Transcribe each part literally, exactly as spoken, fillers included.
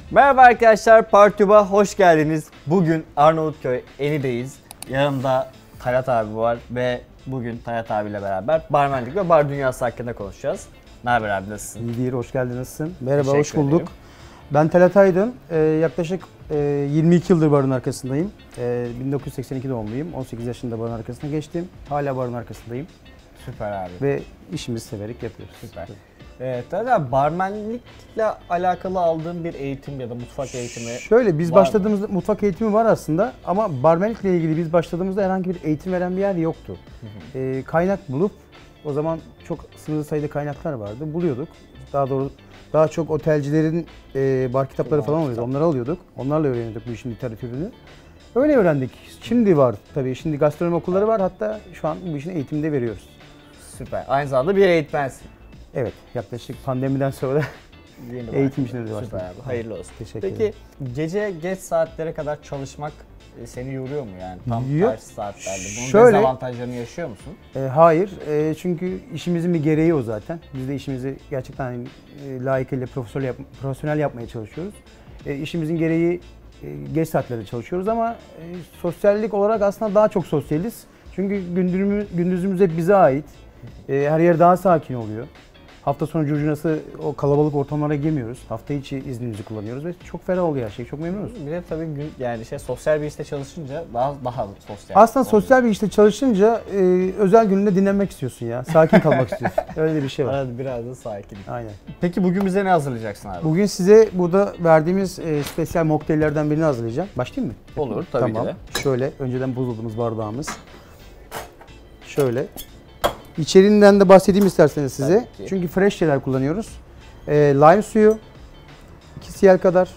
Merhaba arkadaşlar, Partube'a hoş geldiniz. Bugün Arnavutköy Eni'deyiz. Yanımda Talat abi var ve bugün Talat abiyle beraber barmenlik ve bar dünyası hakkında konuşacağız. Ne haber abi, nasılsın? İyi değil, hoş geldin, nasılsın? Merhaba, Teşekkür hoş bulduk. ederim. Ben Talat Aydın, ee, yaklaşık e, yirmi iki yıldır barın arkasındayım. E, bin dokuz yüz seksen iki doğumluyum, on sekiz yaşında barın arkasına geçtim. Hala barın arkasındayım Süper abi. ve işimizi severek yapıyoruz. Süper. Evet, Talat abi, barmenlikle alakalı aldığın bir eğitim ya da mutfak eğitimi Şöyle, biz var mı? başladığımızda mutfak eğitimi var aslında ama barmenlikle ilgili biz başladığımızda herhangi bir eğitim veren bir yer yoktu. Hı hı. E, kaynak bulup, o zaman çok sınırlı sayıda kaynaklar vardı, buluyorduk. Daha doğru daha çok otelcilerin e, bar kitapları falan oluyordu, onları alıyorduk. Onlarla öğreniyorduk bu işin literatürünü. Öyle öğrendik. Şimdi var tabii, şimdi gastronomi okulları var, hatta şu an bu işin eğitimini de veriyoruz. Süper. Aynı zamanda bir eğitmensin. Evet, yaklaşık pandemiden sonra Yeni eğitim var. işine de başladım. Süper abi, hayırlı olsun. Teşekkür Peki ederim. gece geç saatlere kadar çalışmak e, seni yoruyor mu yani? Tam Yok. ters saatlerde. Bunun Şöyle- dezavantajlarını yaşıyor musun? E, hayır, e, çünkü işimizin bir gereği o zaten. Biz de işimizi gerçekten e, layıkıyla profesyonel, yap, profesyonel yapmaya çalışıyoruz. E, işimizin gereği e, geç saatlerde çalışıyoruz ama e, sosyallik olarak aslında daha çok sosyaliz. Çünkü gündüzümüz, gündüzümüz hep bize ait. E, her yer daha sakin oluyor. Hafta sonu curcunası o kalabalık ortamlara girmiyoruz. Hafta içi iznimizi kullanıyoruz ve çok ferah oluyor her şey. Çok memnunuz. Bir de tabii gün, yani şey sosyal bir işte çalışınca daha daha sosyal. Aslında oluyor. sosyal bir işte çalışınca e, özel gününde dinlenmek istiyorsun ya. Sakin kalmak istiyorsun. Öyle bir şey var. Arada biraz da sakin. Aynen. Peki bugün bize ne hazırlayacaksın abi? Bugün size burada verdiğimiz e, spesiyel mokteyllerden birini hazırlayacağım. Başlayayım mı? Olur tabii Tamam. ki de. Şöyle önceden buzladığımız bardağımız. Şöyle. İçeriğinden de bahsedeyim isterseniz size. Tabii ki. Çünkü fresh şeyler kullanıyoruz. E, lime suyu iki cl kadar.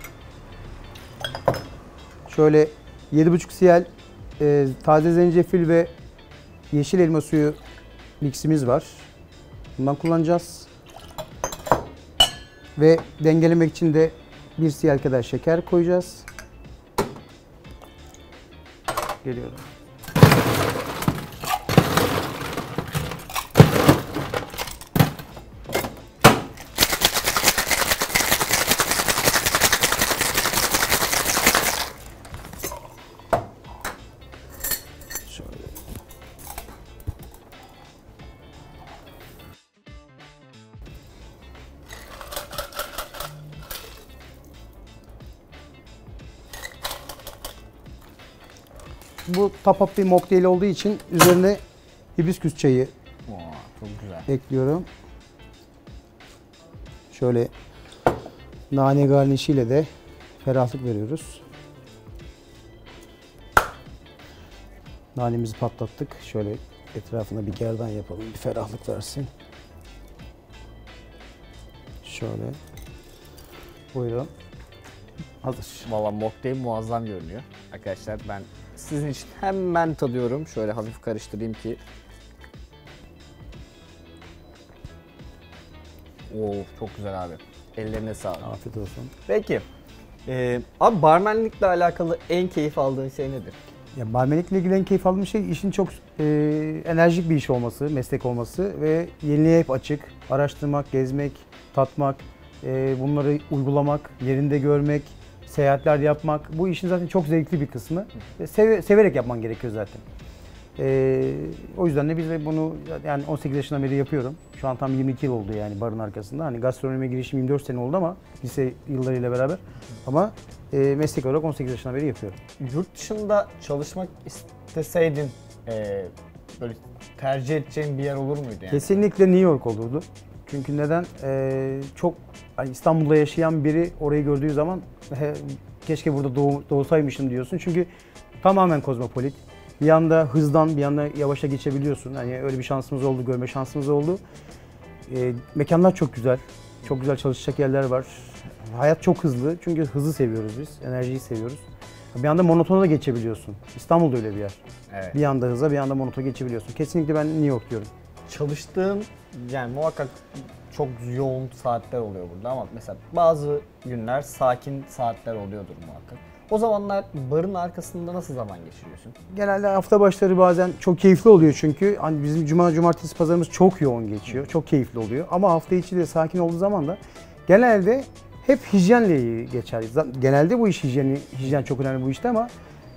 Şöyle yedi buçuk cl e, taze zencefil ve yeşil elma suyu miksimiz var. Bundan kullanacağız. Ve dengelemek için de bir cl kadar şeker koyacağız. Geliyorum. Şöyle. Bu top-up bir mocktail olduğu için üzerine hibisküs çayı Oo, çok güzel. ekliyorum. Şöyle nane garnişiyle de ferahlık veriyoruz. Nanemizi patlattık. Şöyle etrafına bir gerdan yapalım. Bir ferahlık versin. Şöyle. Buyurun. Hazır. Valla mocktail muazzam görünüyor. Arkadaşlar ben sizin için hemen tadıyorum. Şöyle hafif karıştırayım ki. Oo, çok güzel abi. Ellerine sağlık. Afiyet olsun. Peki. Ee, abi barmenlikle alakalı en keyif aldığın şey nedir? Ya barmenlikle ilgili en keyif aldığım şey işin çok e, enerjik bir iş olması, meslek olması ve yeniliğe hep açık. Araştırmak, gezmek, tatmak, e, bunları uygulamak, yerinde görmek, seyahatler yapmak. Bu işin zaten çok zevkli bir kısmı. Ve seve- severek yapman gerekiyor zaten. E, o yüzden de biz de bunu yani on sekiz yaşından beri yapıyorum. Şu an tam yirmi iki yıl oldu yani barın arkasında. Hani gastronomiye girişim yirmi dört sene oldu ama lise yıllarıyla beraber. Ama e, meslek olarak on sekiz yaşından beri yapıyorum. Yurt dışında çalışmak isteseydin e, böyle tercih edeceğin bir yer olur muydu yani? Kesinlikle New York olurdu. Çünkü neden? Ee, çok hani İstanbul'da yaşayan biri orayı gördüğü zaman he, keşke burada doğ, doğsaymışım diyorsun. Çünkü tamamen kozmopolit. Bir yanda hızdan bir yanda yavaşa geçebiliyorsun. Hani öyle bir şansımız oldu, görme şansımız oldu. Ee, mekanlar çok güzel. Çok güzel çalışacak yerler var. Hayat çok hızlı. Çünkü hızı seviyoruz biz. Enerjiyi seviyoruz. Bir anda monotona da geçebiliyorsun. İstanbul'da öyle bir yer. Evet. Bir yanda hıza, bir yanda monotona geçebiliyorsun. Kesinlikle ben New York diyorum. Çalıştığın yani muhakkak çok yoğun saatler oluyor burada ama mesela bazı günler sakin saatler oluyordur muhakkak. O zamanlar barın arkasında nasıl zaman geçiriyorsun? Genelde hafta başları bazen çok keyifli oluyor çünkü hani bizim cuma, cumartesi, pazarımız çok yoğun geçiyor. Çok keyifli oluyor ama hafta içi de sakin olduğu zaman da genelde hep hijyenle geçer. Zaten genelde bu iş hijyeni, hijyen çok önemli bu işte ama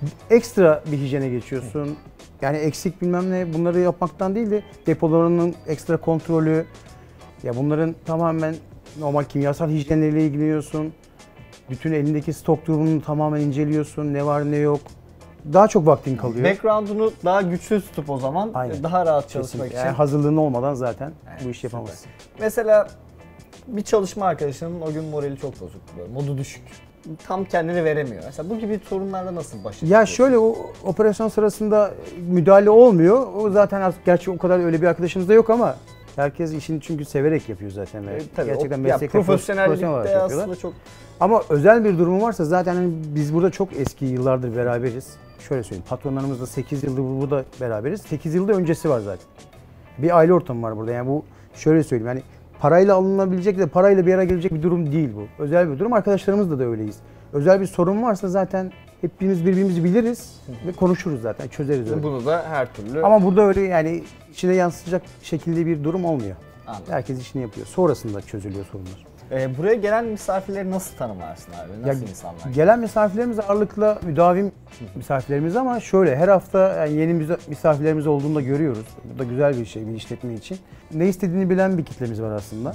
ekstra bir hijyene geçiyorsun. Yani eksik bilmem ne bunları yapmaktan değil de depolarının ekstra kontrolü, ya bunların tamamen normal kimyasal hijyenleriyle ilgileniyorsun. Bütün elindeki stok durumunu tamamen inceliyorsun. Ne var ne yok. Daha çok vaktin kalıyor. Background'unu daha güçlü tutup o zaman Aynen. daha rahat çalışmak Kesinlikle. için. Yani hazırlığın olmadan zaten Evet, bu işi yapamazsın. Mesela bir çalışma arkadaşının o gün morali çok bozuk, böyle modu düşük. Tam kendini veremiyor. Mesela bu gibi sorunlarla nasıl baş ediyorsun? Ya şöyle, o operasyon sırasında müdahale olmuyor. O zaten artık, gerçi o kadar öyle bir arkadaşımız da yok ama herkes işini çünkü severek yapıyor zaten. Ve E, tabii gerçekten o, meslekte ya, profesyonellikte profesyonel olarak yapıyorlar. aslında çok... Ama özel bir durumu varsa zaten hani biz burada çok eski yıllardır beraberiz. Şöyle söyleyeyim, patronlarımızla sekiz yıldır burada beraberiz. sekiz yılda öncesi var zaten. Bir aile ortamı var burada. Yani bu, şöyle söyleyeyim, yani parayla alınabilecek de parayla bir yere gelecek bir durum değil bu. Özel bir durum. Arkadaşlarımızla da öyleyiz. Özel bir sorun varsa zaten hepimiz birbirimizi biliriz ve konuşuruz zaten, çözeriz öyle. Bunu da her türlü... Ama burada öyle yani içine yansıtacak şekilde bir durum olmuyor. Anladım. Herkes işini yapıyor. Sonrasında çözülüyor sorunlar. Ee, buraya gelen misafirleri nasıl tanımlarsın abi? Nasıl Ya, insanlar? Gelen misafirlerimiz ağırlıkla müdavim misafirlerimiz ama şöyle her hafta yani yeni müza- misafirlerimiz olduğunu da görüyoruz. Bu da güzel bir şey bir işletme için. Ne istediğini bilen bir kitlemiz var aslında.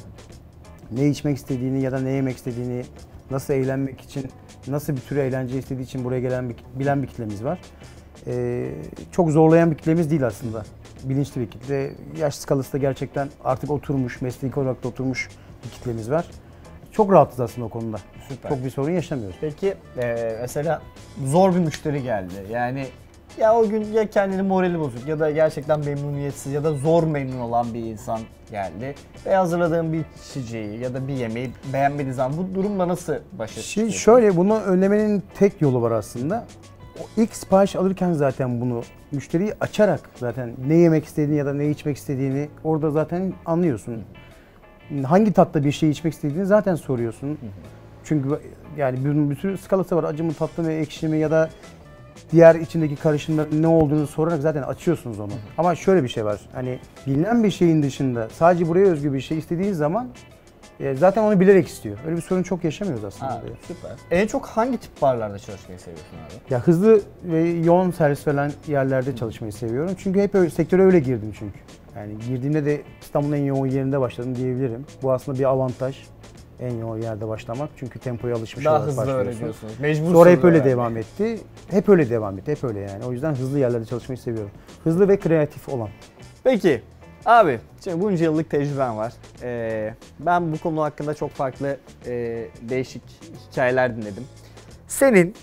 Ne içmek istediğini ya da ne yemek istediğini, nasıl eğlenmek için, nasıl bir tür eğlence istediği için buraya gelen bir, bilen bir kitlemiz var. Ee, çok zorlayan bir kitlemiz değil aslında. Bilinçli bir kitle. Yaş skalası da gerçekten artık oturmuş, mesleki olarak da oturmuş bir kitlemiz var. Çok rahatız aslında o konuda. Süper. Çok bir sorun yaşamıyoruz. Peki e, mesela zor bir müşteri geldi. Yani ya o gün ya kendini morali bozuk ya da gerçekten memnuniyetsiz ya da zor memnun olan bir insan geldi. Ve hazırladığın bir içeceği ya da bir yemeği beğenmediği zaman bu durumla nasıl başa Şimdi çıkıyorsun? şöyle, bunu önlemenin tek yolu var aslında. O ilk sipariş alırken zaten bunu müşteriyi açarak zaten ne yemek istediğini ya da ne içmek istediğini orada zaten anlıyorsun. Hangi tatta bir şey içmek istediğini zaten soruyorsun. Hı hı. Çünkü yani bunun bir sürü skalası var. Acı mı, tatlı mı, ekşi mi ya da diğer içindeki karışımların ne olduğunu sorarak zaten açıyorsunuz onu. Hı hı. Ama şöyle bir şey var. Hani bilinen bir şeyin dışında sadece buraya özgü bir şey istediğin zaman e, zaten onu bilerek istiyor. Öyle bir sorun çok yaşamıyoruz aslında. Ha, süper. En çok hangi tip barlarda çalışmayı seviyorsun abi? Ya hızlı ve yoğun servis veren yerlerde çalışmayı seviyorum. Çünkü hep öyle, sektöre öyle girdim çünkü. Yani girdiğimde de İstanbul'un en yoğun yerinde başladım diyebilirim. Bu aslında bir avantaj. En yoğun yerde başlamak. Çünkü tempoya alışmış daha olarak hızlı başlıyorsun. öğreniyorsunuz. Mecbursunuz. Sonra hep öyle yani. devam etti. Hep öyle devam etti. Hep öyle yani. O yüzden hızlı yerlerde çalışmayı seviyorum. Hızlı ve kreatif olan. Peki abi, şimdi bunca yıllık tecrüben var. Ee, ben bu konu hakkında çok farklı e, değişik hikayeler dinledim. Senin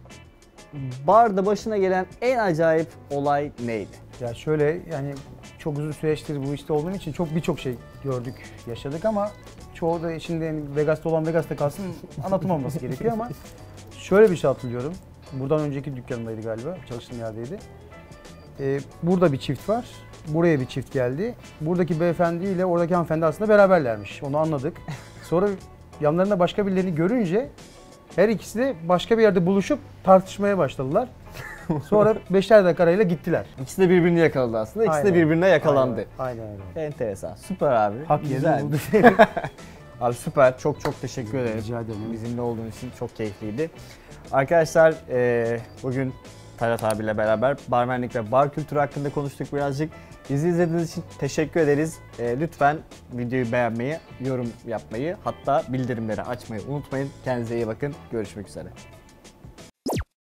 barda başına gelen en acayip olay neydi? Ya şöyle, yani çok uzun süreçtir bu işte olduğum için çok birçok şey gördük, yaşadık ama çoğu da şimdi yani Vegas'ta olan Vegas'ta kalsın, anlatım olması gerekiyor ama şöyle bir şey hatırlıyorum. Buradan önceki dükkanımdaydı galiba, çalıştığım yerdeydi. Ee, burada bir çift var, buraya bir çift geldi. Buradaki beyefendi ile oradaki hanımefendi aslında beraberlermiş, onu anladık. Sonra yanlarında başka birilerini görünce her ikisi de başka bir yerde buluşup tartışmaya başladılar. Sonra beşer dakika arayla gittiler. İkisi de birbirini yakaladı aslında. İkisi Aynen. de birbirine yakalandı. Aynen öyle. Enteresan. Süper abi. Hak Güzel. yerini buldu. Abi süper. Çok çok teşekkür ederim. Rica ederim. Bizimle olduğun için çok keyifliydi. Arkadaşlar e, bugün Talat abiyle beraber barmenlik ve bar kültürü hakkında konuştuk birazcık. Bizi izlediğiniz için teşekkür ederiz. E, lütfen videoyu beğenmeyi, yorum yapmayı, hatta bildirimleri açmayı unutmayın. Kendinize iyi bakın. Görüşmek üzere.